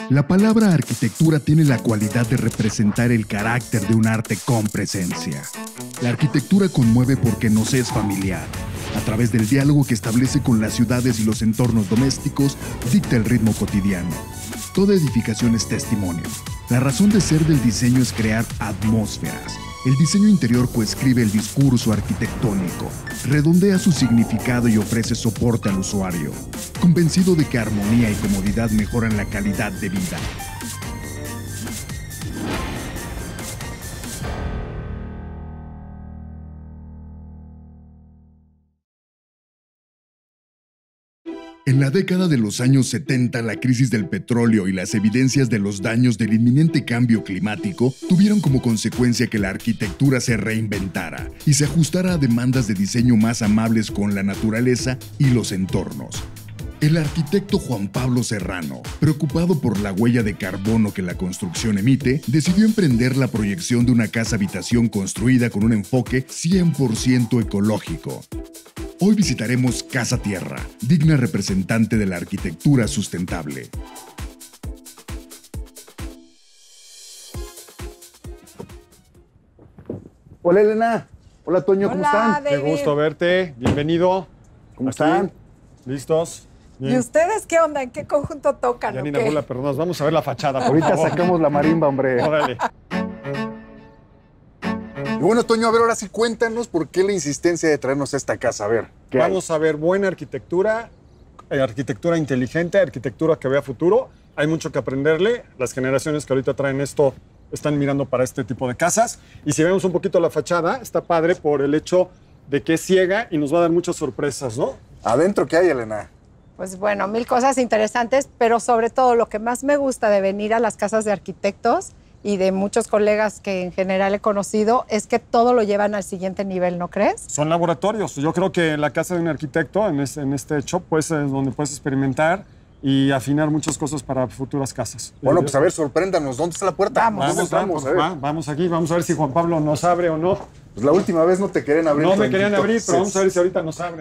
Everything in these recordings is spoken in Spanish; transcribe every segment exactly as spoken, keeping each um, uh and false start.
La palabra arquitectura tiene la cualidad de representar el carácter de un arte con presencia. La arquitectura conmueve porque nos es familiar. A través del diálogo que establece con las ciudades y los entornos domésticos, dicta el ritmo cotidiano. Toda edificación es testimonio. La razón de ser del diseño es crear atmósferas. El diseño interior coescribe el discurso arquitectónico, redondea su significado y ofrece soporte al usuario, convencido de que armonía y comodidad mejoran la calidad de vida. En la década de los años setenta, la crisis del petróleo y las evidencias de los daños del inminente cambio climático tuvieron como consecuencia que la arquitectura se reinventara y se ajustara a demandas de diseño más amables con la naturaleza y los entornos. El arquitecto Juan Pablo Serrano, preocupado por la huella de carbono que la construcción emite, decidió emprender la proyección de una casa-habitación construida con un enfoque cien por ciento ecológico. Hoy visitaremos Casa Tierra, digna representante de la arquitectura sustentable. Hola, Elena. Hola, Toño, ¿cómo Hola, están? David. Qué gusto verte. Bienvenido. ¿Cómo Aquí. están? ¿Listos? Bien. ¿Y ustedes qué onda? ¿En qué conjunto tocan? o Janina qué? Bula, perdón, vamos a ver la fachada, por Ahorita favor. sacamos la marimba, hombre. Órale. Y bueno, Toño, a ver, ahora sí cuéntanos por qué la insistencia de traernos a esta casa. A ver, ¿qué hay? Vamos a ver buena arquitectura, eh, arquitectura inteligente, arquitectura que vea futuro. Hay mucho que aprenderle. Las generaciones que ahorita traen esto están mirando para este tipo de casas. Y si vemos un poquito la fachada, está padre por el hecho de que es ciega y nos va a dar muchas sorpresas, ¿no? ¿Adentro qué hay, Elena? Pues bueno, mil cosas interesantes, pero sobre todo lo que más me gusta de venir a las casas de arquitectos y de muchos colegas que en general he conocido es que todo lo llevan al siguiente nivel, ¿no crees? Son laboratorios. Yo creo que la casa de un arquitecto, en este, en este hecho, pues es donde puedes experimentar y afinar muchas cosas para futuras casas. Bueno, pues a ver, sorpréndanos. ¿Dónde está la puerta? Vamos. ¿Dónde Vamos, estamos? vamos, A ver. va, vamos aquí, vamos a ver si Juan Pablo nos abre o no. Pues la última vez no te querían abrir. No me Toñito. querían abrir, pero vamos a ver Sí. si ahorita nos abre.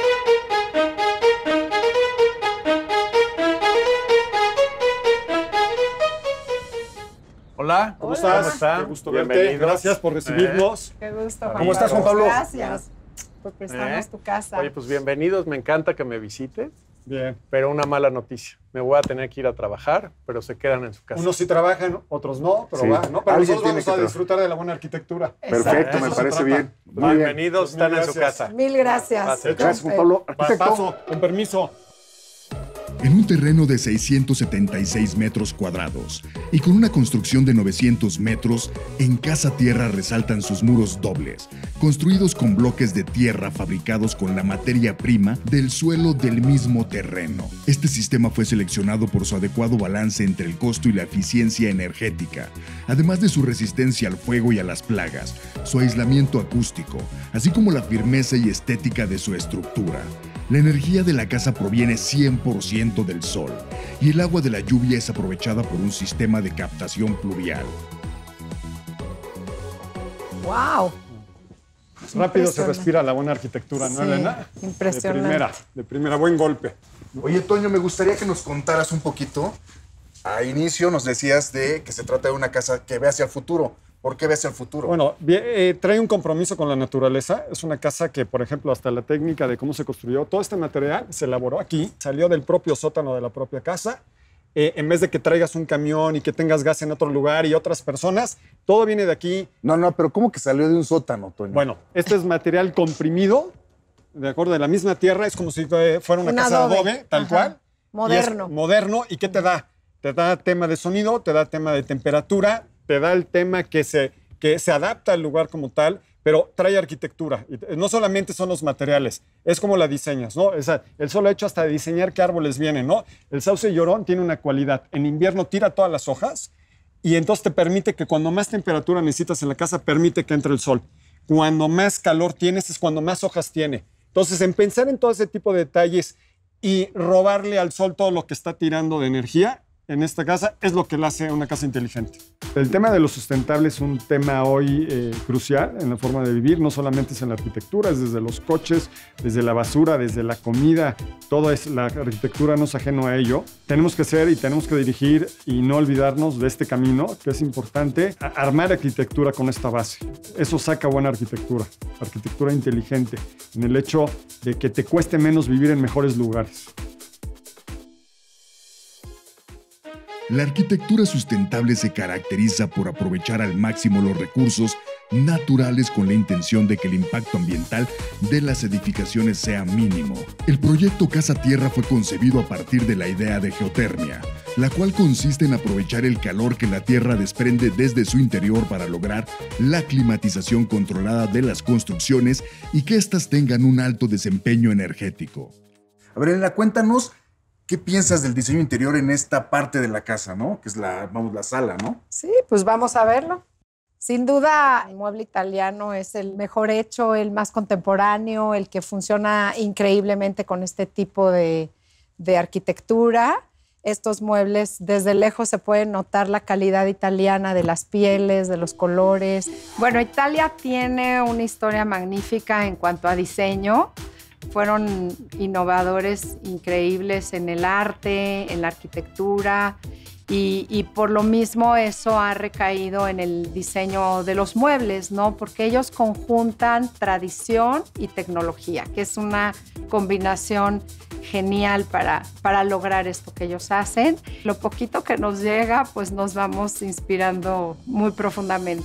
Hola, ¿Cómo estás? ¿Cómo están? Qué gusto verte. Bienvenidos. Gracias por recibirnos. Qué gusto, Juan ¿Cómo estás, Juan Pablo? Gracias por prestarnos ¿Eh? tu casa. Oye, pues bienvenidos, me encanta que me visites, Bien. pero una mala noticia. Me voy a tener que ir a trabajar, pero se quedan en su casa. Unos sí trabajan, otros no, pero Sí. va, ¿no? Pero Alguien nosotros tiene vamos que a tra- disfrutar de la buena arquitectura. Perfecto, Eso me se parece trata. bien. Muy bien. Bienvenidos, Pues están mil en su gracias. casa. Mil gracias. Gracias. Gracias, Juan Pablo. Va, Arquitecto. paso, con permiso. En un terreno de seiscientos setenta y seis metros cuadrados y con una construcción de novecientos metros, en Casa Tierra resaltan sus muros dobles, construidos con bloques de tierra fabricados con la materia prima del suelo del mismo terreno. Este sistema fue seleccionado por su adecuado balance entre el costo y la eficiencia energética, además de su resistencia al fuego y a las plagas, su aislamiento acústico, así como la firmeza y estética de su estructura. La energía de la casa proviene cien por ciento del sol y el agua de la lluvia es aprovechada por un sistema de captación pluvial. ¡Wow! Rápido se Impresionante. respira la buena arquitectura, ¿no, Sí, Elena? impresionante. De primera, de primera, buen golpe. Oye, Toño, me gustaría que nos contaras un poquito. A inicio nos decías de que se trata de una casa que ve hacia el futuro. ¿Por qué ve hacia el futuro? Bueno, bien, eh, trae un compromiso con la naturaleza. Es una casa que, por ejemplo, hasta la técnica de cómo se construyó, todo este material se elaboró aquí, salió del propio sótano de la propia casa. Eh, en vez de que traigas un camión y que tengas gas en otro lugar y otras personas, todo viene de aquí. No, no, pero ¿cómo que salió de un sótano, Toño? Bueno, este es material comprimido, de acuerdo, de la misma tierra. Es como si eh, fuera una Un casa adobe. de adobe, tal Ajá. cual. Moderno. Y es moderno. ¿Y qué te da? Te da tema de sonido, te da tema de temperatura, te da el tema que se, que se adapta al lugar como tal, pero trae arquitectura. Y no solamente son los materiales, es como la diseñas, ¿no? O sea, el solo hecho hasta de diseñar qué árboles vienen, ¿no? El sauce llorón tiene una cualidad. En invierno tira todas las hojas y entonces te permite que cuando más temperatura necesitas en la casa, permite que entre el sol. Cuando más calor tienes es cuando más hojas tiene. Entonces, en pensar en todo ese tipo de detalles y robarle al sol todo lo que está tirando de energía, en esta casa es lo que la hace una casa inteligente. El tema de lo sustentable es un tema hoy eh, crucial en la forma de vivir, no solamente es en la arquitectura, es desde los coches, desde la basura, desde la comida, toda es, la arquitectura no es ajeno a ello. Tenemos que ser y tenemos que dirigir y no olvidarnos de este camino, que es importante, armar arquitectura con esta base. Eso saca buena arquitectura, arquitectura inteligente, en el hecho de que te cueste menos vivir en mejores lugares. La arquitectura sustentable se caracteriza por aprovechar al máximo los recursos naturales con la intención de que el impacto ambiental de las edificaciones sea mínimo. El proyecto Casa Tierra fue concebido a partir de la idea de geotermia, la cual consiste en aprovechar el calor que la Tierra desprende desde su interior para lograr la climatización controlada de las construcciones y que éstas tengan un alto desempeño energético. A ver, Elena, cuéntanos qué piensas del diseño interior en esta parte de la casa, ¿no? Que es la, vamos, la sala, ¿no? Sí, pues vamos a verlo. Sin duda, el mueble italiano es el mejor hecho, el más contemporáneo, el que funciona increíblemente con este tipo de, de arquitectura. Estos muebles, desde lejos se puede notar la calidad italiana de las pieles, de los colores. Bueno, Italia tiene una historia magnífica en cuanto a diseño. Fueron innovadores increíbles en el arte, en la arquitectura y, y por lo mismo eso ha recaído en el diseño de los muebles, ¿no? Porque ellos conjuntan tradición y tecnología, que es una combinación genial para, para lograr esto que ellos hacen. Lo poquito que nos llega, pues nos vamos inspirando muy profundamente.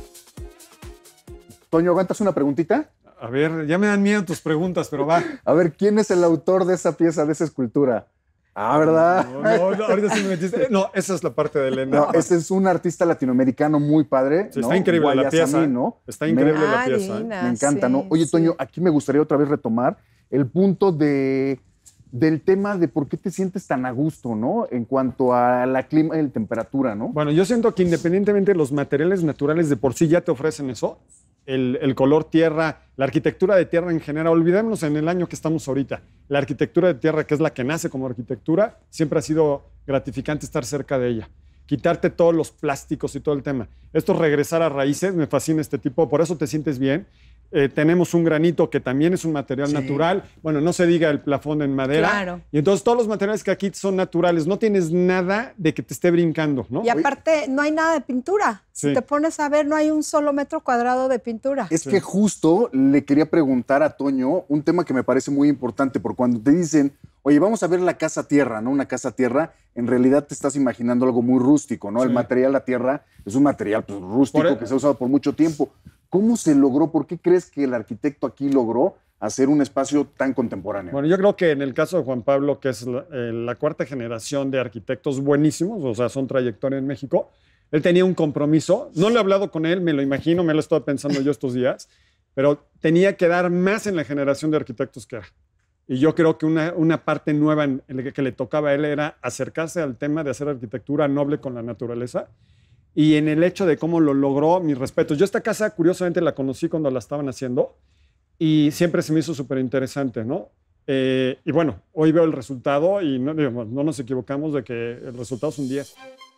Toño, ¿aguantas una preguntita? A ver, ya me dan miedo tus preguntas, pero va. A ver, ¿quién es el autor de esa pieza, de esa escultura? Ah, ¿verdad? No, no, no, ahorita sí me metiste. No, esa es la parte de Elena. No, ese es un artista latinoamericano muy padre. Sí, ¿no? está increíble la pieza. ¿No? Está increíble Ah, la pieza. divina, Me encanta, sí, ¿no? Oye, sí. Toño, aquí me gustaría otra vez retomar el punto de, del tema de por qué te sientes tan a gusto, ¿no? En cuanto a la clima y la temperatura, ¿no? Bueno, yo siento que independientemente de los materiales naturales de por sí ya te ofrecen eso, el, el color tierra, la arquitectura de tierra en general, olvidémonos en el año que estamos ahorita, la arquitectura de tierra, que es la que nace como arquitectura, siempre ha sido gratificante estar cerca de ella. Quitarte todos los plásticos y todo el tema. Esto es regresar a raíces, me fascina este tipo, por eso te sientes bien. Eh, tenemos un granito que también es un material Sí. natural. Bueno, no se diga el plafón en madera. Claro. Y entonces todos los materiales que aquí son naturales. No tienes nada de que te esté brincando, ¿no? Y aparte, no hay nada de pintura. Sí. Si te pones a ver, no hay un solo metro cuadrado de pintura. Es que justo le quería preguntar a Toño un tema que me parece muy importante, porque cuando te dicen, oye, vamos a ver la casa tierra, ¿no? Una casa tierra, en realidad te estás imaginando algo muy rústico, ¿no? Sí. El material, la tierra, es un material pues, rústico Por el- que se ha usado por mucho tiempo. ¿Cómo se logró? ¿Por qué crees que el arquitecto aquí logró hacer un espacio tan contemporáneo? Bueno, yo creo que en el caso de Juan Pablo, que es la, eh, la cuarta generación de arquitectos buenísimos, o sea, son trayectoria en México, él tenía un compromiso. No lo he hablado con él, me lo imagino, me lo he estado pensando yo estos días, pero tenía que dar más en la generación de arquitectos que era. Y yo creo que una, una parte nueva en el que le tocaba a él era acercarse al tema de hacer arquitectura noble con la naturaleza. Y en el hecho de cómo lo logró, mis respetos. Yo esta casa, curiosamente, la conocí cuando la estaban haciendo y siempre se me hizo súper interesante, ¿no? Eh, y bueno, hoy veo el resultado y no, digamos, no nos equivocamos de que el resultado es un diez.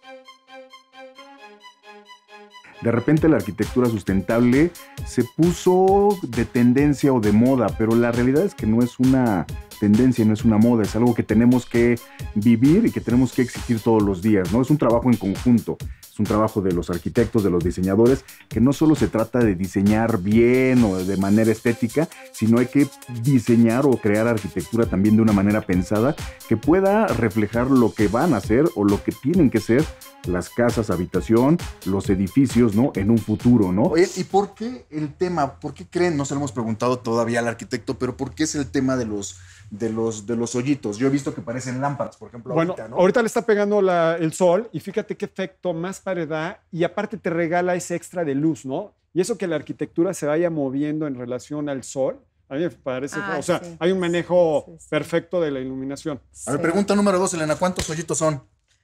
De repente la arquitectura sustentable se puso de tendencia o de moda, pero la realidad es que no es una tendencia, no es una moda, es algo que tenemos que vivir y que tenemos que exigir todos los días, ¿no? Es un trabajo en conjunto, es un trabajo de los arquitectos, de los diseñadores, que no solo se trata de diseñar bien o de manera estética, sino hay que diseñar o crear arquitectura también de una manera pensada que pueda reflejar lo que van a ser o lo que tienen que ser las casas, habitación, los edificios, ¿no? En un futuro, ¿no? Oye, ¿y por qué el tema? ¿Por qué creen? No se lo hemos preguntado todavía al arquitecto, pero ¿por qué es el tema de los, de los, de los hoyitos? Yo he visto que parecen lámparas, por ejemplo, Bueno, ahorita, ¿no? ahorita le está pegando la- el sol y fíjate qué efecto más padre da y aparte te regala ese extra de luz, ¿no? Y eso que la arquitectura se vaya moviendo en relación al sol, a mí me parece, Ah, o sea, sí. hay un manejo Sí, sí, sí. perfecto de la iluminación. A ver, Sí. pregunta número dos, Elena, ¿cuántos hoyitos son?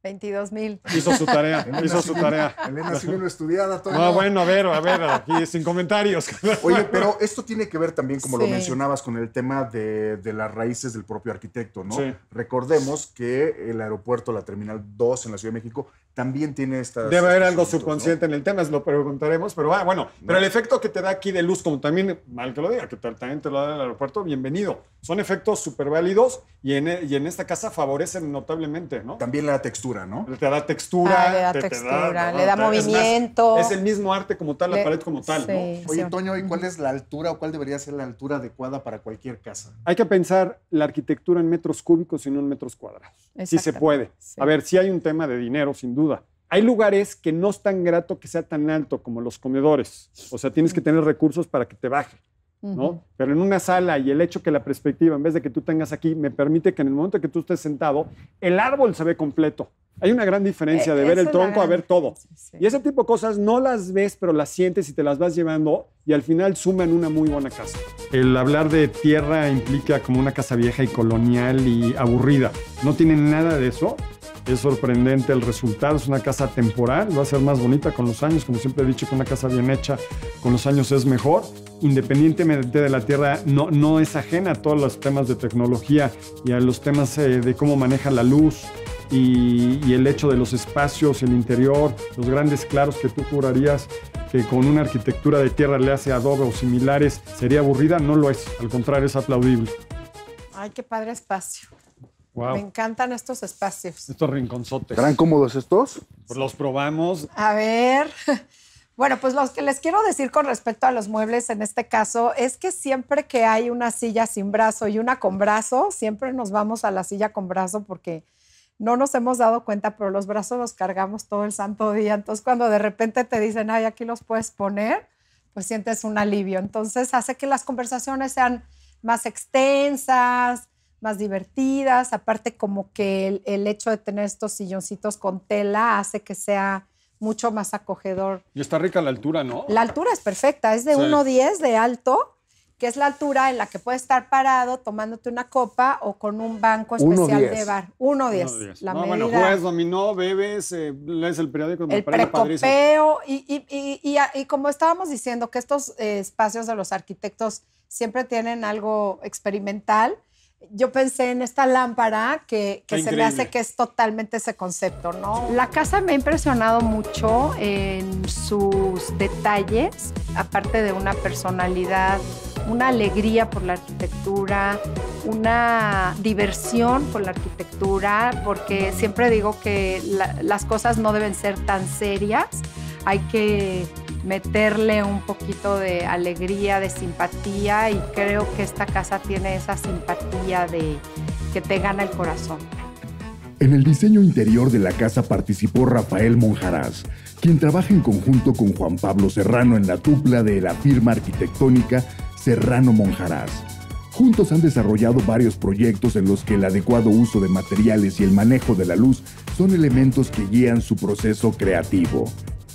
veintidós mil. Hizo su tarea, hizo su tarea. Elena sí vino estudiada, Toño. No, bueno, a ver, a ver, aquí sin comentarios. Oye, pero esto tiene que ver también, como Sí. lo mencionabas, con el tema de, de las raíces del propio arquitecto, ¿no? Sí. Recordemos que el aeropuerto, la Terminal dos en la Ciudad de México, también tiene estas... Debe haber estos algo asuntos, subconsciente en el tema, lo preguntaremos, pero ah, bueno, pero el efecto que te da aquí de luz, como también, mal que lo diga, que también te lo da en el aeropuerto, bienvenido. Son efectos súper válidos y en, y en esta casa favorecen notablemente, ¿no? ¿no? También la textura, ¿no? Te da textura. Ah, le da te, te textura, ¿no? le da Es más, movimiento. Es el mismo arte como tal, la Le- pared como tal, sí. ¿no? Oye, Sí. Toño, ¿y cuál es la altura o cuál debería ser la altura adecuada para cualquier casa? Hay que pensar la arquitectura en metros cúbicos y no en metros cuadrados. Sí se Exactamente. puede. Sí. A ver, sí hay un tema de dinero, sin duda. Hay lugares que no es tan grato que sea tan alto como los comedores. O sea, tienes que tener recursos para que te baje, ¿no? Ujú. Pero en una sala y el hecho que la perspectiva, en vez de que tú tengas aquí, me permite que en el momento que tú estés sentado, el árbol se ve completo. Hay una gran diferencia Eh, de ver esa el es la tronco a gran ver todo. diferencia, sí. Y ese tipo de cosas no las ves, pero las sientes y te las vas llevando y al final suman una muy buena casa. El hablar de tierra implica como una casa vieja y colonial y aburrida. No tiene nada de eso. Es sorprendente el resultado, es una casa temporal, va a ser más bonita con los años, como siempre he dicho que una casa bien hecha con los años es mejor. Independientemente de la tierra, no, no es ajena a todos los temas de tecnología y a los temas eh, de cómo maneja la luz y, y el hecho de los espacios, el interior, los grandes claros que tú jurarías que con una arquitectura de tierra le hace adobe o similares sería aburrida, no lo es, al contrario es aplaudible. Ay, qué padre espacio. Wow. Me encantan estos espacios. Estos rinconzotes. ¿Estarán cómodos estos? Pues los probamos. A ver, bueno, pues lo que les quiero decir con respecto a los muebles en este caso es que siempre que hay una silla sin brazo y una con brazo, siempre nos vamos a la silla con brazo porque no nos hemos dado cuenta, pero los brazos los cargamos todo el santo día. Entonces, cuando de repente te dicen, ay, aquí los puedes poner, pues sientes un alivio. Entonces, hace que las conversaciones sean más extensas, más divertidas. Aparte, como que el, el hecho de tener estos silloncitos con tela hace que sea mucho más acogedor. Y está rica la altura, ¿no? La altura es perfecta, es de Sí. uno diez de alto, que es la altura en la que puedes estar parado tomándote una copa o con un banco especial uno diez. de bar. uno diez. Uno diez. La no, medida, bueno, juegas dominó, bebes, eh, lees el periódico, me el parece padrísimo. precopeo y, y, y, y, y como estábamos diciendo que estos eh, espacios de los arquitectos siempre tienen algo experimental. Yo pensé en esta lámpara que, que Está se me hace increíble. que es totalmente ese concepto, ¿no? La casa me ha impresionado mucho en sus detalles, aparte de una personalidad, una alegría por la arquitectura, una diversión por la arquitectura, porque siempre digo que la- las cosas no deben ser tan serias, hay que meterle un poquito de alegría, de simpatía, y creo que esta casa tiene esa simpatía de que te gana el corazón. En el diseño interior de la casa participó Rafael Monjarás, quien trabaja en conjunto con Juan Pablo Serrano en la dupla de la firma arquitectónica Serrano Monjarás. Juntos han desarrollado varios proyectos en los que el adecuado uso de materiales y el manejo de la luz son elementos que guían su proceso creativo.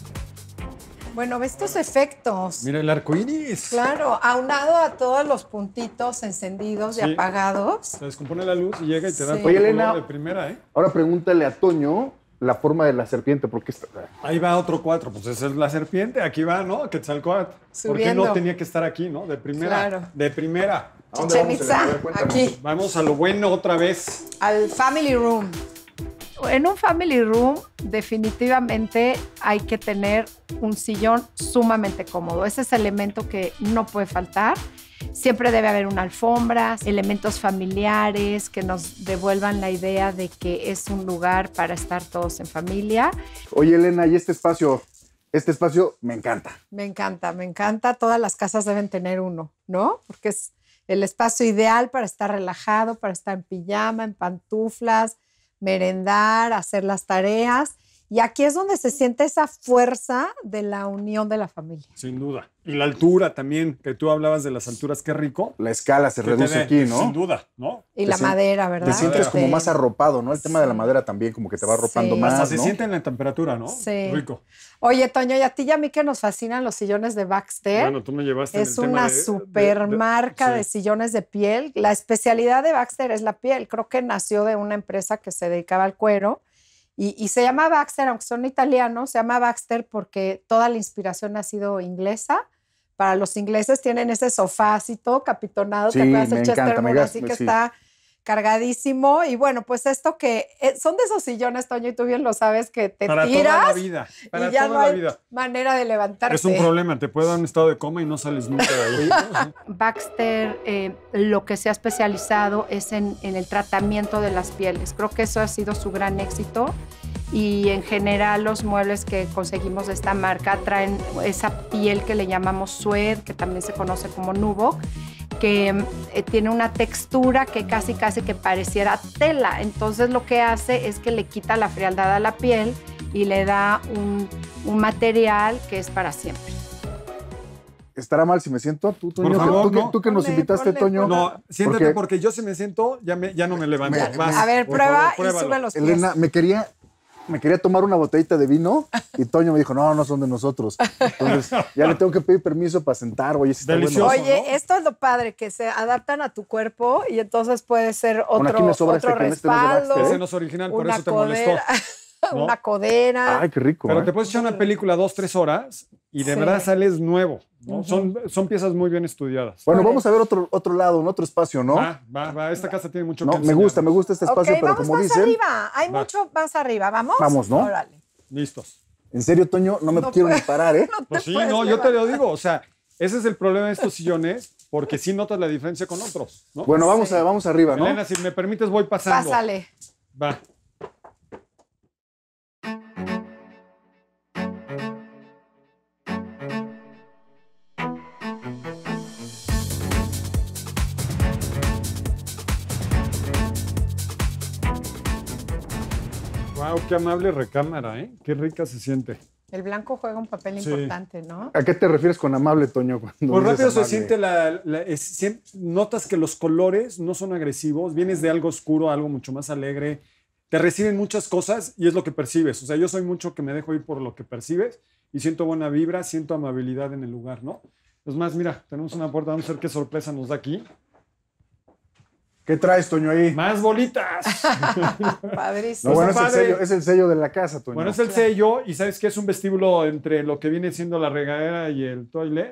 Bueno, ve estos efectos. Mira el arco iris. Claro, aunado a todos los puntitos encendidos y Sí. apagados. Se descompone la luz y llega y te da Sí. todo Oye, el Elena. color de primera, ¿eh? Ahora pregúntale a Toño la forma de la serpiente, porque está... Ahí va otro cuatro, pues esa es la serpiente, aquí va, ¿no? Quetzalcóatl. ¿Por qué Subiendo. no tenía que estar aquí, no? De primera. Claro. De primera. ¿A dónde Chichén vamos, Itzá, Elena? Cuéntanos. aquí, Vamos a lo bueno otra vez. al family room. En un family room definitivamente hay que tener un sillón sumamente cómodo. Ese es el elemento que no puede faltar. Siempre debe haber una alfombra, elementos familiares que nos devuelvan la idea de que es un lugar para estar todos en familia. Oye, Elena, y este espacio, este espacio me encanta. Me encanta, me encanta. Todas las casas deben tener uno, ¿no? Porque es el espacio ideal para estar relajado, para estar en pijama, en pantuflas, merendar, hacer las tareas. Y aquí es donde se siente esa fuerza de la unión de la familia. Sin duda. Y la altura también, que tú hablabas de las alturas, qué rico. La escala se Que te reduce dé, aquí, ¿no? Sin duda, ¿no? Y Te la sien- madera, ¿verdad? Te sientes Este, como más arropado, ¿no? El tema de la Sí. madera también como que te va arropando Sí. más, Hasta se ¿no? siente en la temperatura, ¿no? Sí. Rico. Oye, Toño, y a ti y a mí que nos fascinan los sillones de Baxter. Bueno, tú me llevaste en Es el tema una de- de- super de- marca sí. de sillones de piel. La especialidad de Baxter es la piel. Creo que nació de una empresa que se dedicaba al cuero Y, y se llama Baxter, aunque son italianos, se llama Baxter porque toda la inspiración ha sido inglesa. Para los ingleses tienen ese sofácito capitonado, Sí, ¿te acuerdas? me El encanta, Chestermore, me así gas- que sí. está cargadísimo. Y bueno, pues esto que eh, son de esos sillones, Toño, y tú bien lo sabes, que te Para tiras toda la vida. Para y ya toda no la hay vida. manera de levantarte. Es un problema, te puede dar un estado de coma y no sales nunca de ahí. Baxter eh, lo que se ha especializado es en, en el tratamiento de las pieles. Creo que eso ha sido su gran éxito y en general los muebles que conseguimos de esta marca traen esa piel que le llamamos suede, que también se conoce como nubo, que eh, tiene una textura que casi casi que pareciera tela. Entonces lo que hace es que le quita la frialdad a la piel y le da un, un material que es para siempre. ¿Estará mal si me siento? ¿Tú, Toño? Por favor, ¿Tú, que- no. tú que nos Ponle, invitaste, ponle, Toño? ponle. No, siéntate Porque- porque yo si me siento, ya, me, ya no me levanto. Me- Vas, A ver, por prueba favor, y pruébalo. sube los pies. Elena, me quería, me quería tomar una botellita de vino y Toño me dijo, no, no son de nosotros. Entonces, ya le tengo que pedir permiso para sentar. Oye, sí está Delicioso. bueno. Oye, ¿no? esto es lo padre, que se adaptan a tu cuerpo y entonces puede ser otro, Bueno, aquí me sobra otro este, que este no es de respaldo, Baxter, Ese no es original, por una eso te molestó. codera, ¿no? una codera. Ay, qué rico. Pero ¿eh? te puedes echar una película dos, tres horas y de Sí. verdad sales nuevo. ¿no? son, son piezas muy bien estudiadas. Bueno, Órale. vamos a ver otro, otro lado, en otro espacio, ¿no? Va, va, va. Esta casa tiene mucho No, que me gusta, me enseñarnos. gusta este espacio, Ok, pero vamos como más dicen, arriba. Hay Va. mucho más arriba. ¿Vamos? Vamos, ¿no? Órale. Listos. en serio, Toño, no me No quiero ni puedo. parar, ¿eh? No Pues te sí, puedes no, yo te lo levantar. digo. O sea, ese es el problema de estos sillones, porque sí notas la diferencia con otros. ¿no? Bueno, vamos, Sí. a, vamos arriba, ¿no? Elena, si me permites, voy pasando. Pásale. Va. Wow, qué amable recámara, ¿eh? Qué rica se siente. El blanco juega un papel Sí. importante, ¿no? ¿A qué te refieres con amable, Toño? cuando Pues dices rápido se amable? siente la... la- es- siem- notas que los colores no son agresivos, vienes de algo oscuro a algo mucho más alegre, te reciben muchas cosas y es lo que percibes. O sea, yo soy mucho que me dejo ir por lo que percibes y siento buena vibra, siento amabilidad en el lugar, ¿no? Es más, mira, tenemos una puerta, vamos a ver qué sorpresa nos da aquí. ¿Qué traes, Toño, ahí? ¡Más bolitas! Padrísimo. No, bueno, es el, padre. sello, es el sello de la casa, Toño. Bueno, es el sello y sabes que es un vestíbulo entre lo que viene siendo la regadera y el toilet.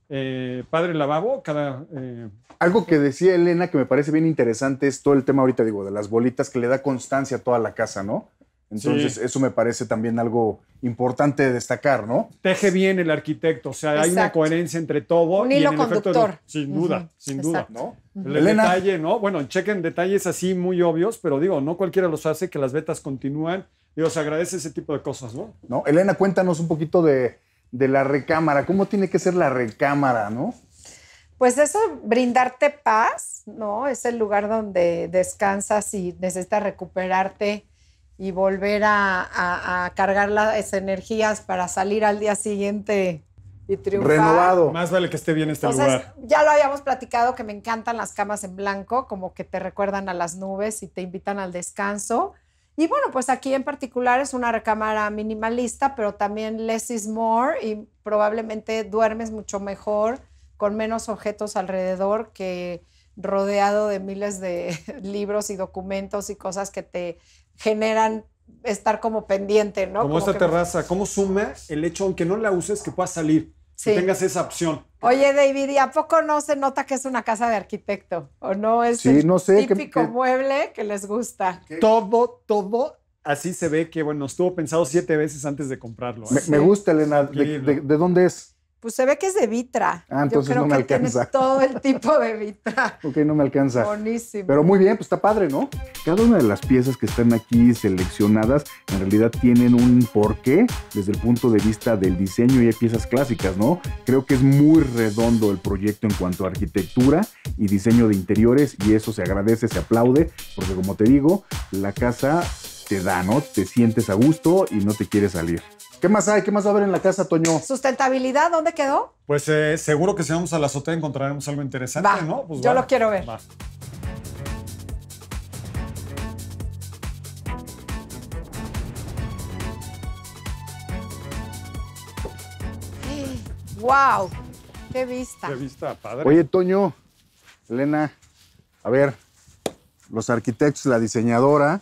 Eh, padre lavabo, cada... eh, Algo que decía Elena que me parece bien interesante es todo el tema ahorita, digo, de las bolitas que le da constancia a toda la casa, ¿no? Entonces, Sí. eso me parece también algo importante de destacar, ¿no? teje bien el arquitecto, o sea, hay una Exacto. coherencia entre todo. Un y hilo en el efecto conductor. de- sin duda, Ujú, sin duda. exacto. ¿No? El Elena. detalle, ¿no? Bueno, chequen detalles así muy obvios, pero digo, no cualquiera los hace, que las vetas continúan. Digo, se agradece ese tipo de cosas, ¿no? ¿No? Elena, cuéntanos un poquito de, de la recámara. ¿Cómo tiene que ser la recámara, no? Pues eso, brindarte paz, ¿no? Es el lugar donde descansas y necesitas recuperarte y volver a, a- a cargar las energías para salir al día siguiente y triunfar. Renovado. Más vale que esté bien este Entonces, lugar. ya lo habíamos platicado que me encantan las camas en blanco, como que te recuerdan a las nubes y te invitan al descanso. Y bueno, pues aquí en particular es una recámara minimalista, pero también less is more y probablemente duermes mucho mejor con menos objetos alrededor que rodeado de miles de libros y documentos y cosas que te generan estar como pendiente, ¿no? Como esta que- terraza, ¿cómo suma el hecho, aunque no la uses, que puedas salir? Sí. Que tengas esa opción. Oye, David, ¿y a poco no se nota que es una casa de arquitecto? ¿O no es Sí, el no sé, ¿qué- típico qué- mueble que les gusta? Todo, todo así se ve que, bueno, estuvo pensado siete veces antes de comprarlo. ¿eh? Me, me gusta, Elena. ¿De, Increíble. de- de dónde es? Pues se ve que es de Vitra. Ah, entonces Yo creo no me que alcanza. tiene todo el tipo de Vitra. Ok, no me alcanza. Buenísimo. Pero muy bien, pues está padre, ¿no? Cada una de las piezas que están aquí seleccionadas en realidad tienen un porqué desde el punto de vista del diseño y hay piezas clásicas, ¿no? Creo que es muy redondo el proyecto en cuanto a arquitectura y diseño de interiores y eso se agradece, se aplaude, porque como te digo, la casa te da, ¿no? Te sientes a gusto y no te quieres salir. ¿Qué más hay? ¿Qué más va a haber en la casa, Toño? ¿Sustentabilidad dónde quedó? Pues eh, seguro que si vamos a la azotea encontraremos algo interesante, Va, ¿no? Pues yo va, lo quiero ver. va. ¡Wow! ¡Qué vista! Qué vista, padre. Oye, Toño, Elena, a ver, los arquitectos, la diseñadora,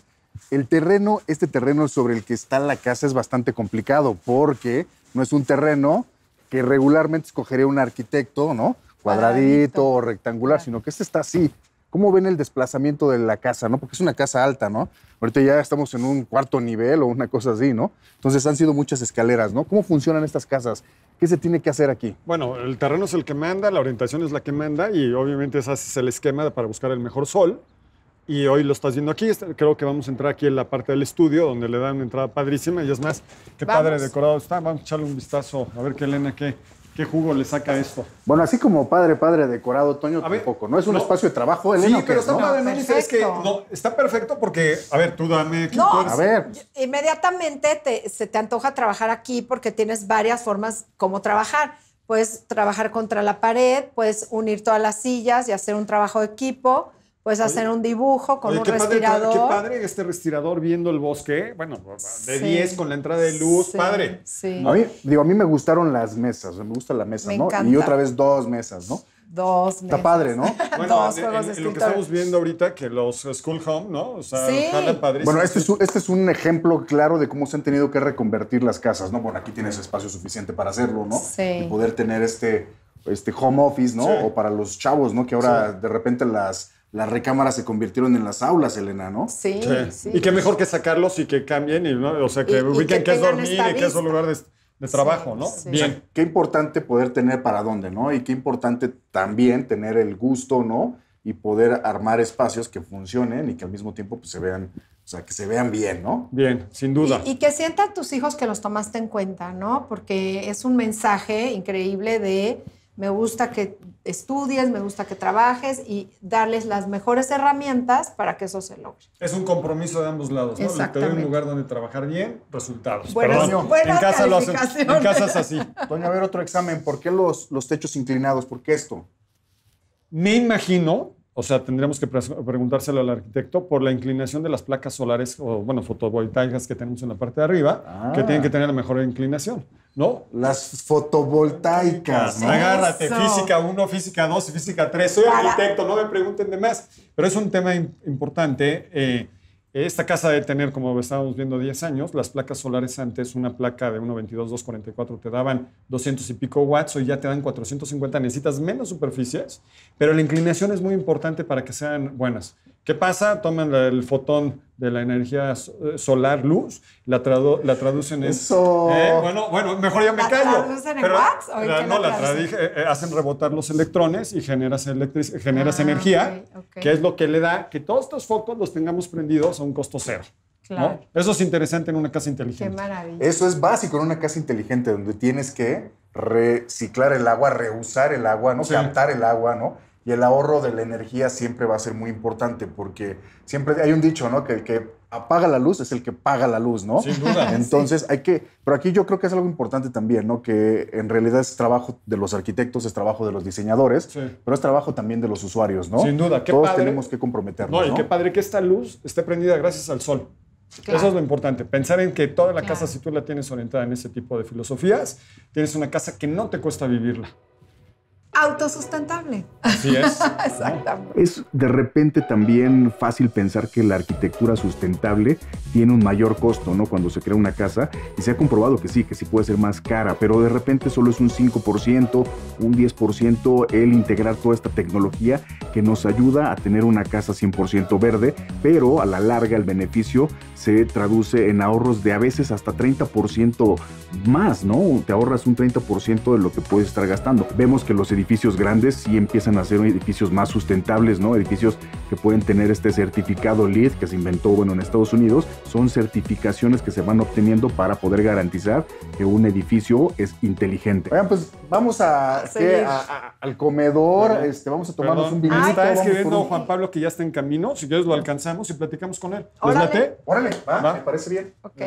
el terreno, este terreno sobre el que está la casa es bastante complicado porque no es un terreno que regularmente escogería un arquitecto, ¿no? Cuadradito, Cuadradito. o rectangular, sino que este está así. ¿Cómo ven el desplazamiento de la casa, no? Porque es una casa alta, ¿no? Ahorita ya estamos en un cuarto nivel o una cosa así, ¿no? Entonces han sido muchas escaleras, ¿no? ¿Cómo funcionan estas casas? ¿Qué se tiene que hacer aquí? Bueno, el terreno es el que manda, la orientación es la que manda y obviamente ese es el esquema para buscar el mejor sol. Y hoy lo estás viendo aquí. Creo que vamos a entrar aquí en la parte del estudio donde le dan una entrada padrísima y es más, qué vamos. padre decorado está. Vamos a echarle un vistazo a ver qué Elena, qué, qué jugo le saca esto. Bueno, así como padre, padre decorado, Toño, a tampoco. Ver, ¿no es un no. espacio de trabajo, Elena? Sí, pero está no? padre, no, no, es que no, está perfecto porque, a ver, tú dame aquí. No, tú eres... a ver. Inmediatamente te, se te antoja trabajar aquí porque tienes varias formas como trabajar. Puedes trabajar contra la pared, puedes unir todas las sillas y hacer un trabajo de equipo. Puedes hacer Oye, un dibujo con Oye, un qué respirador. Padre, qué padre este respirador viendo el bosque. Bueno, de sí. diez con la entrada de luz, sí, padre. Sí. A mí, digo, a mí me gustaron las mesas, me gusta la mesa, me ¿no? Encanta. Y otra vez dos mesas, ¿no? Dos mesas. Está padre, ¿no? Bueno, dos en, juegos en, de en lo que estamos viendo ahorita, que los School Home, ¿no? O sea, sí. jalan padrísimo. Bueno, este es, un, este es un ejemplo claro de cómo se han tenido que reconvertir las casas, ¿no? Bueno, aquí tienes espacio suficiente para hacerlo, ¿no? Sí. Y poder tener este, este home office, ¿no? Sí. O para los chavos, ¿no? Que ahora Sí. de repente las... Las recámaras se convirtieron en las aulas, Elena, ¿no? Sí, sí. sí. Y qué mejor que sacarlos y que cambien, y, ¿no? O sea, que y, ubiquen y que qué es dormir y qué es vista. un lugar de, de trabajo, sí, ¿no? Sí. Bien. O sea, qué importante poder tener para dónde, ¿no? Y qué importante también tener el gusto, ¿no? Y poder armar espacios que funcionen y que al mismo tiempo pues, se vean, o sea, que se vean bien, ¿no? Bien, sin duda. Y, y que sientan tus hijos que los tomaste en cuenta, ¿no? Porque es un mensaje increíble de me gusta que estudies, me gusta que trabajes y darles las mejores herramientas para que eso se logre. Es un compromiso de ambos lados, ¿no? Te doy un lugar donde trabajar bien, resultados. Buenas, Perdón, buenas en casa lo hacen, calificaciones. en casa es así. Toño, a ver otro examen. ¿Por qué los, los techos inclinados? ¿Por qué esto? Me imagino, o sea, tendríamos que pre preguntárselo al arquitecto, por la inclinación de las placas solares o, bueno, fotovoltaicas que tenemos en la parte de arriba, ah. que tienen que tener la mejor inclinación, ¿no? Las fotovoltaicas, ¿no? Agárrate, Eso. física uno, física dos y física tres. Soy Para. arquitecto, no me pregunten de más. Pero es un tema importante. Eh, esta casa debe tener, como estábamos viendo, diez años. Las placas solares antes, una placa de uno veintidós, dos cuarenta y cuatro te daban doscientos y pico watts, hoy ya te dan cuatrocientos cincuenta. Necesitas menos superficies, pero la inclinación es muy importante para que sean buenas. ¿Qué pasa? Toman el fotón de la energía solar, luz, la, tradu la traducen en... Eso. Eh, bueno, bueno, mejor ya me ¿La callo. traducen en Pero, watts o en la, qué no, la la traducen? traduce, eh, hacen rebotar los electrones y generas, generas Ah, energía, ok, ok. que es lo que le da que todos estos focos los tengamos prendidos a un costo cero. Claro. ¿No? Eso es interesante en una casa Qué inteligente. maravilla. Eso es básico en una casa inteligente donde tienes que reciclar el agua, reusar el agua, ¿no? Sí. Captar el agua, ¿no? Y el ahorro de la energía siempre va a ser muy importante porque siempre hay un dicho, ¿no? Que el que apaga la luz es el que paga la luz, ¿no? Sin duda. Entonces hay que... Pero aquí yo creo que es algo importante también, ¿no? Que en realidad es trabajo de los arquitectos, es trabajo de los diseñadores, Sí. pero es trabajo también de los usuarios, ¿no? Sin duda. Qué Todos padre. tenemos que comprometernos, No, y ¿no? qué padre que esta luz esté prendida gracias al sol. Claro. Eso es lo importante. Pensar en que toda la Claro. casa, si tú la tienes orientada en ese tipo de filosofías, tienes una casa que no te cuesta vivirla. Autosustentable. Así es. Exactamente. Es de repente también fácil pensar que la arquitectura sustentable tiene un mayor costo, ¿no? Cuando se crea una casa, y se ha comprobado que sí, que sí puede ser más cara, pero de repente solo es un cinco por ciento, un diez por ciento el integrar toda esta tecnología que nos ayuda a tener una casa cien por ciento verde, pero a la larga el beneficio se traduce en ahorros de a veces hasta treinta por ciento más, ¿no? Te ahorras un treinta por ciento de lo que puedes estar gastando. Vemos que los edificios grandes sí empiezan a ser edificios más sustentables, ¿no? Edificios que pueden tener este certificado LEED que se inventó, bueno, en Estados Unidos. Son certificaciones que se van obteniendo para poder garantizar que un edificio es inteligente. Oigan, pues vamos a, A ¿qué? seguir. a, a- al comedor, Perdón. este, vamos a tomarnos Perdón. un vinito. Ay, Está vamos escribiendo por un- Juan Pablo que ya está en camino. Si quieres lo alcanzamos y platicamos con él. ¿Les Órale. late? Órale, va, Va. me parece bien. Ok.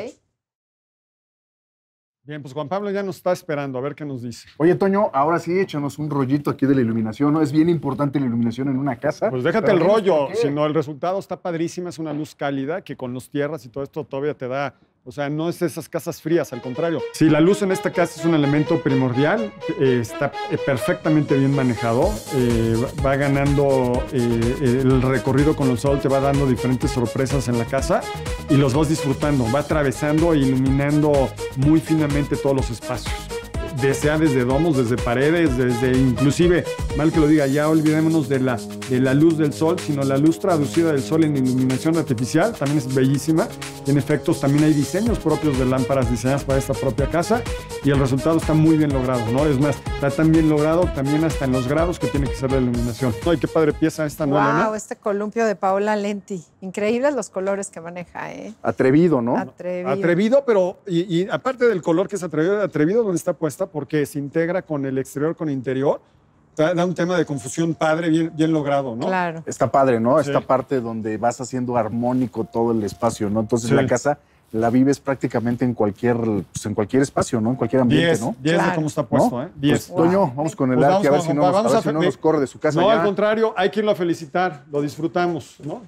Bien, pues Juan Pablo ya nos está esperando. A ver qué nos dice. Oye, Toño, ahora sí, échanos un rollito aquí de la iluminación, ¿no? Es bien importante la iluminación en una casa. Pues déjate Pero el dinos rollo, por qué. sino el resultado está padrísima, es una luz cálida que con los tierras y todo esto todavía te da O sea, no es esas casas frías, al contrario. Si la luz en esta casa es un elemento primordial, eh, está eh, perfectamente bien manejado, eh, va ganando eh, el recorrido con el sol, te va dando diferentes sorpresas en la casa y los vas disfrutando, va atravesando e iluminando muy finamente todos los espacios. Sea desde domos, desde paredes, desde inclusive, mal que lo diga, ya olvidémonos de la, de la luz del sol, sino la luz traducida del sol en iluminación artificial, también es bellísima. En efectos, también hay diseños propios de lámparas diseñadas para esta propia casa y el resultado está muy bien logrado, ¿no? Es más, está tan bien logrado también hasta en los grados que tiene que ser la iluminación. Ay, qué padre pieza esta, ¿no, Elena? Wow, este columpio de Paola Lenti. Increíbles los colores que maneja, ¿eh? Atrevido, ¿no? Atrevido. Atrevido, pero, y, y aparte del color que es atrevido, atrevido donde está puesta, porque se integra con el exterior, con el interior, da, da un tema de confusión padre, bien, bien logrado, ¿no? Claro. Está padre, ¿no? Sí. Esta parte donde vas haciendo armónico todo el espacio, ¿no? Entonces Sí. la casa la vives prácticamente en cualquier, pues, en cualquier espacio, ¿no? En cualquier ambiente, diez, ¿no? diez Claro. de cómo está puesto, ¿No? ¿eh? diez. Pues, Toño, vamos con el Pues Arqui, a ver si no, nos, vamos a ver si a- no nos corre de su casa No, ya. al contrario, hay que irlo a felicitar, lo disfrutamos, ¿no?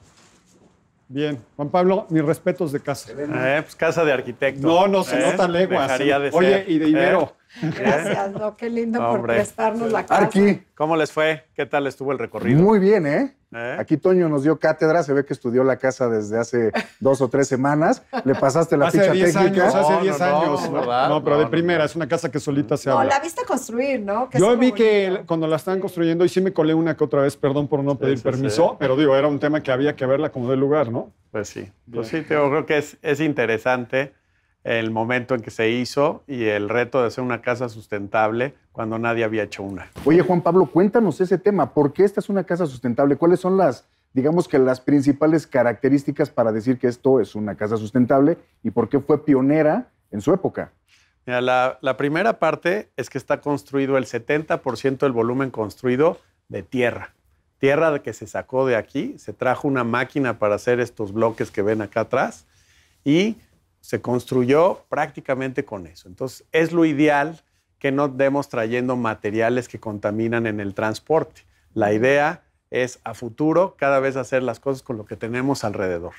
Bien. Juan Pablo, mis respetos de casa. Eh, pues casa de arquitecto. No, no se ¿eh? nota leguas. Dejaría de Oye, ser, y de Ibero. ¿eh? Gracias, no, qué lindo por Hombre. prestarnos la casa. Arqui, ¿Cómo les fue? ¿Qué tal estuvo el recorrido? muy bien, ¿eh? ¿Eh? Aquí Toño nos dio cátedra, se ve que estudió la casa desde hace dos o tres semanas. Le pasaste la Hace ficha diez técnica. años, hace No, diez no, no, años. ¿verdad? No, pero No, de no, primera, no. es una casa que solita se No, habla. la viste construir, ¿no? Que Yo es vi como que bonito. cuando la estaban construyendo, y sí me colé una que otra vez, perdón por no pedir sí, permiso, sí. pero digo, era un tema que había que verla como de lugar, ¿no? Pues sí, pues sí, yo creo que es, es interesante el momento en que se hizo y el reto de hacer una casa sustentable cuando nadie había hecho una. Oye, Juan Pablo, cuéntanos ese tema. ¿Por qué esta es una casa sustentable? ¿Cuáles son las, digamos que las principales características para decir que esto es una casa sustentable y por qué fue pionera en su época? Mira, la, la primera parte es que está construido el setenta por ciento del volumen construido de tierra. Tierra que se sacó de aquí, se trajo una máquina para hacer estos bloques que ven acá atrás y se construyó prácticamente con eso. Entonces, es lo ideal que no demos trayendo materiales que contaminan en el transporte. La idea es a futuro cada vez hacer las cosas con lo que tenemos alrededor.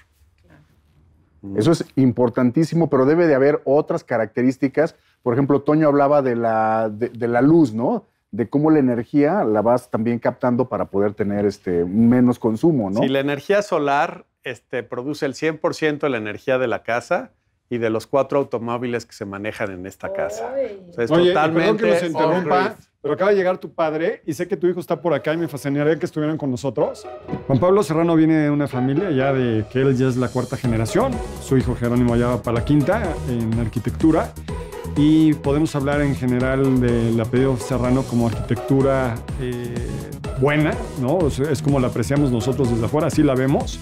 Eso es importantísimo, pero debe de haber otras características. Por ejemplo, Toño hablaba de la, de, de la luz, ¿no? De cómo la energía la vas también captando para poder tener este, menos consumo, ¿no? Si la energía solar este, produce el cien por ciento de la energía de la casa y de los cuatro automóviles que se manejan en esta casa. O sea, es Oye, y totalmente perdón que los interrumpa, off-grid. pero acaba de llegar tu padre y sé que tu hijo está por acá y me fascinaría que estuvieran con nosotros. Juan Pablo Serrano viene de una familia ya de que él ya es la cuarta generación. Su hijo Jerónimo ya va para la quinta en arquitectura. Y podemos hablar en general del apellido Serrano como arquitectura eh, buena, ¿no? O sea, es como la apreciamos nosotros desde afuera, así la vemos.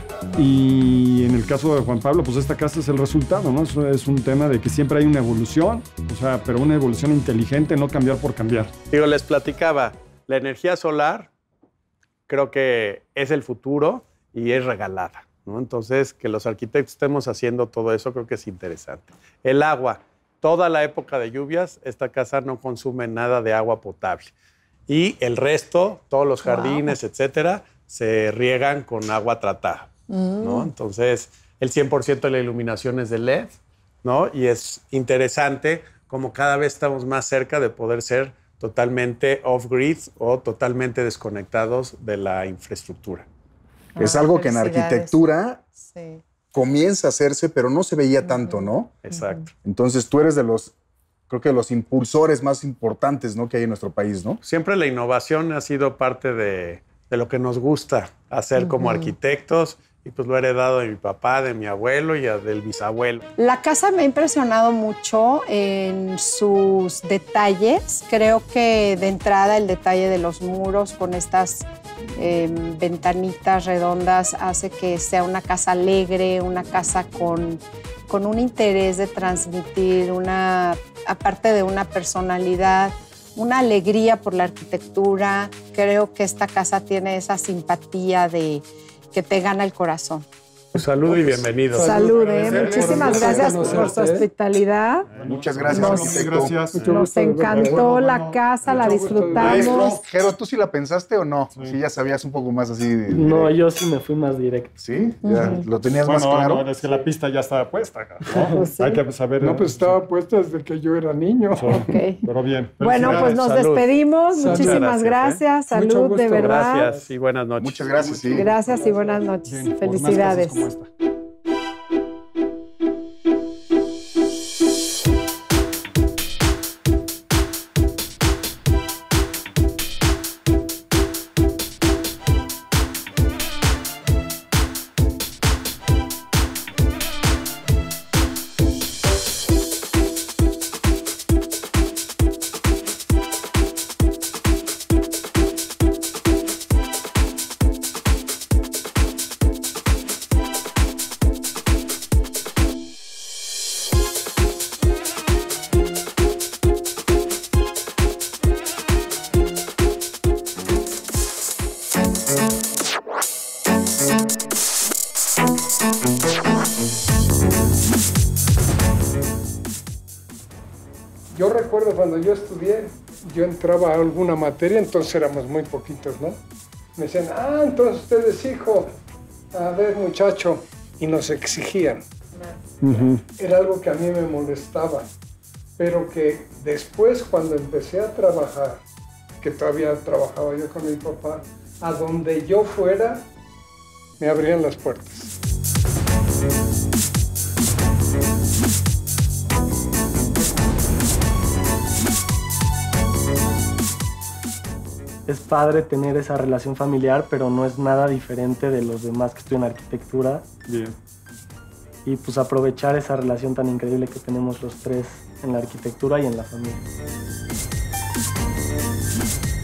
Y en el caso de Juan Pablo, pues esta casa es el resultado, ¿no? Eso es un tema de que siempre hay una evolución, o sea, pero una evolución inteligente, no cambiar por cambiar. Digo, les platicaba, la energía solar creo que es el futuro y es regalada, ¿no? Entonces, que los arquitectos estemos haciendo todo eso creo que es interesante. El agua, toda la época de lluvias, esta casa no consume nada de agua potable. Y el resto, todos los jardines, wow, etcétera, se riegan con agua tratada. ¿No? Entonces, el cien por ciento de la iluminación es de L E D, ¿no? Y es interesante como cada vez estamos más cerca de poder ser totalmente off-grid o totalmente desconectados de la infraestructura. Es Ah, algo que en arquitectura sí. comienza a hacerse, pero no se veía tanto, ¿no? Exacto. Entonces, tú eres de los, creo que de los impulsores más importantes, ¿no?, que hay en nuestro país, ¿no? Siempre la innovación ha sido parte de, de lo que nos gusta hacer uh-huh. como arquitectos. Y pues lo he heredado de mi papá, de mi abuelo y del bisabuelo. La casa me ha impresionado mucho en sus detalles. Creo que de entrada el detalle de los muros con estas eh, ventanitas redondas hace que sea una casa alegre, una casa con, con un interés de transmitir, una, aparte de una personalidad, una alegría por la arquitectura. Creo que esta casa tiene esa simpatía de que te gana el corazón. Salud y bienvenido. Salud, ¿eh? Muchísimas gracias por su hospitalidad. Muchas gracias, Nos- arquitecto. Gracias. Nos encantó la casa, la disfrutamos. Maestro, Jero, ¿tú sí la pensaste o no? Sí, ya sabías un poco más así. de- No, yo sí me fui más directo. ¿Sí? ¿Ya lo tenías más Bueno, claro? no, es que la pista ya estaba puesta, ¿no? Pues sí. Hay que saber. No, pues estaba puesta desde que yo era niño. Ok. Pero bien. Bueno, pues nos Salud. despedimos. Salud. Muchísimas Muchas gracias. Mucho Salud, gusto. de verdad. Gracias y buenas noches. Muchas gracias, sí. Gracias y buenas noches. Bien, por más Felicidades. cosas como esta. Yo recuerdo cuando yo estudié, yo entraba a alguna materia, entonces éramos muy poquitos, ¿no? Me decían, ah, entonces usted es hijo, a ver muchacho, y nos exigían. Era algo que a mí me molestaba, pero que después cuando empecé a trabajar, que todavía trabajaba yo con mi papá, a donde yo fuera, me abrían las puertas. Es padre tener esa relación familiar, pero no es nada diferente de los demás que estudian arquitectura. Bien. Y pues aprovechar esa relación tan increíble que tenemos los tres en la arquitectura y en la familia.